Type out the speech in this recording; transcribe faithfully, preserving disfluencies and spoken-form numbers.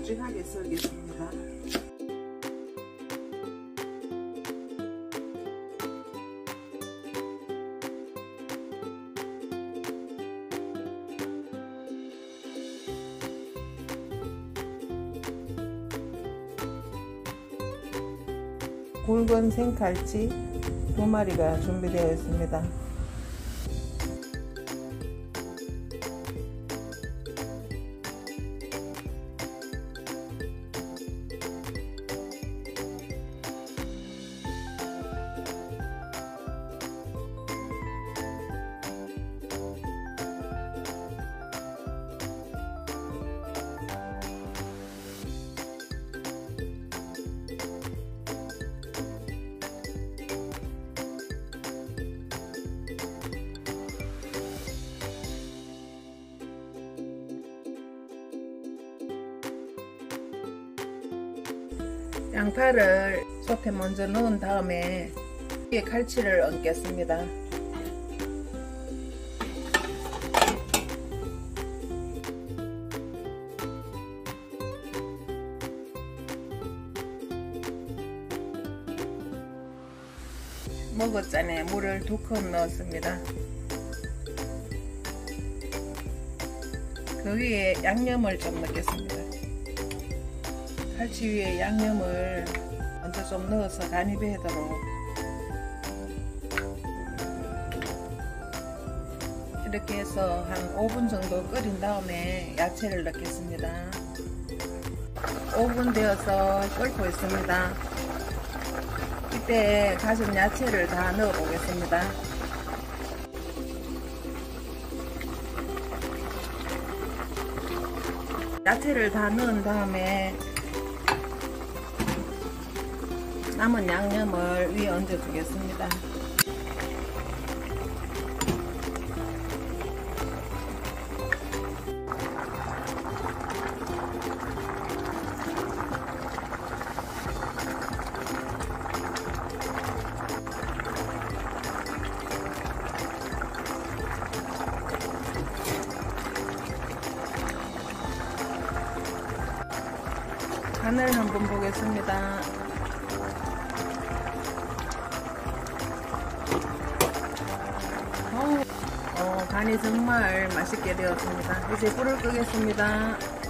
굵직굵직하게 썰겠습니다. 굵은 생갈치 두 마리가 준비되어 있습니다. 양파를 솥에 먼저 넣은 다음에 위에 갈치를 얹겠습니다. 머그잔에 물을 두 컵 넣었습니다. 그 위에 양념을 좀 넣겠습니다. 갈치 위에 양념을 먼저 좀 넣어서 간이 배도록 이렇게 해서 한 오 분 정도 끓인 다음에 야채를 넣겠습니다. 오 분 되어서 끓고 있습니다. 이때 가진 야채를 다 넣어 보겠습니다. 야채를 다 넣은 다음에 남은 양념을 위에 얹어 주겠습니다. 간을 한번 보겠습니다. 어, 간이 정말 맛있게 되었습니다. 이제 불을 끄겠습니다.